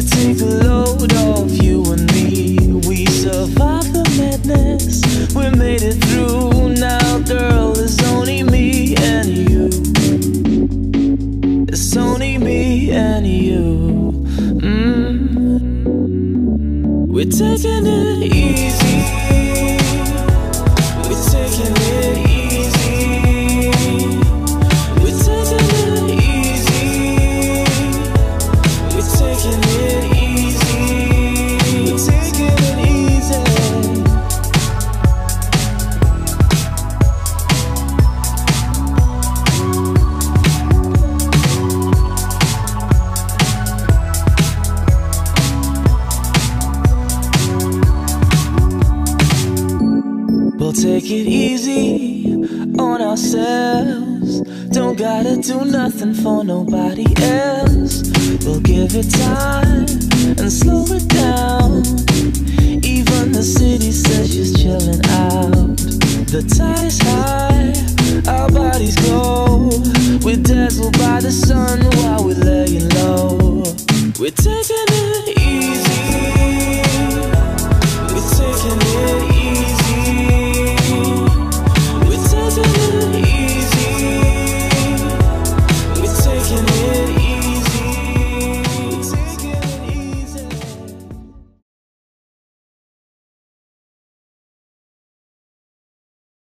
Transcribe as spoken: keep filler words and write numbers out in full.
take a load off you and me. We survived the madness, we made it through. Now girl, it's only me and you. It's only me and you. mm. We're taking it easy. We're taking it easy. We're taking it easy. We're taking it easy. We're taking it easy. We'll take it easy on ourselves. Don't gotta do nothing for nobody else. We'll give it time and slow it down. Even the city says she's chilling out. The tide is high, our bodies glow. We're dazzled by the sun while we're laying low. We're taking it easy. We're taking it easy.